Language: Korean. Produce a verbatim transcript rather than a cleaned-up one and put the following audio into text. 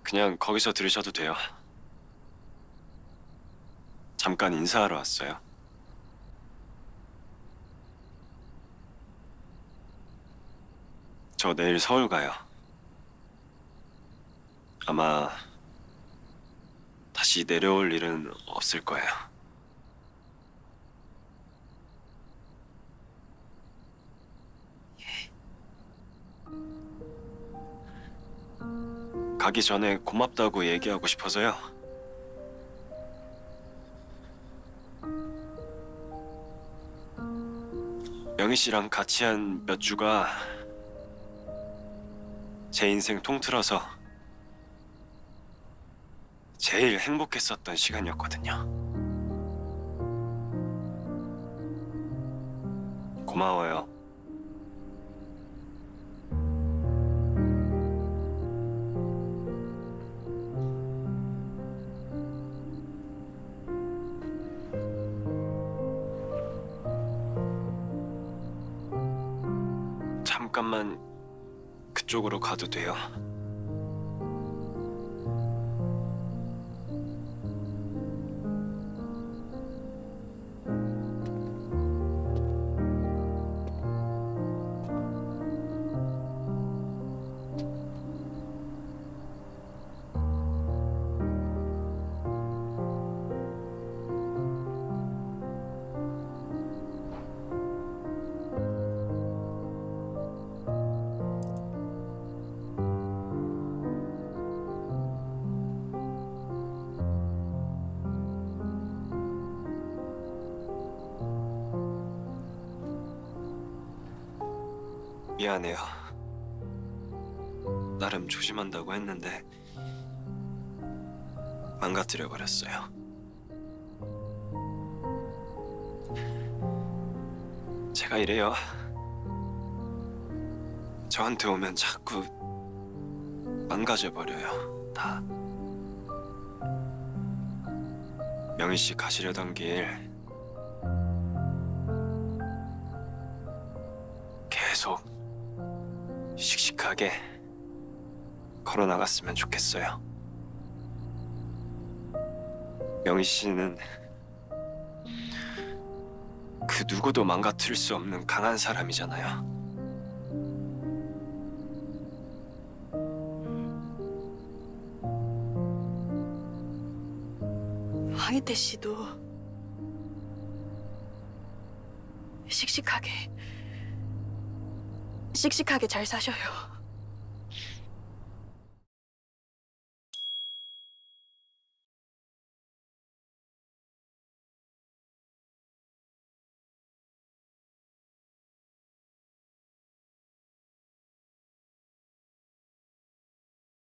그냥 거기서 들으셔도 돼요. 잠깐 인사하러 왔어요. 저 내일 서울 가요. 아마 다시 내려올 일은 없을 거예요. 가기 전에 고맙다고 얘기하고 싶어서요. 명희 씨랑 같이 한 몇 주가 제 인생 통틀어서 제일 행복했었던 시간이었거든요. 고마워요. 잠깐만 그쪽으로 가도 돼요? 미안해요. 나름 조심한다고 했는데 망가뜨려 버렸어요. 제가 이래요. 저한테 오면 자꾸 망가져 버려요. 다. 명희 씨 가시려던 길 계속 씩씩하게 걸어 나갔으면 좋겠어요. 명희 씨는 그 누구도 망가뜨릴 수 없는 강한 사람이잖아요. 황희태 씨도 씩씩하게 씩씩하게 잘 사셔요.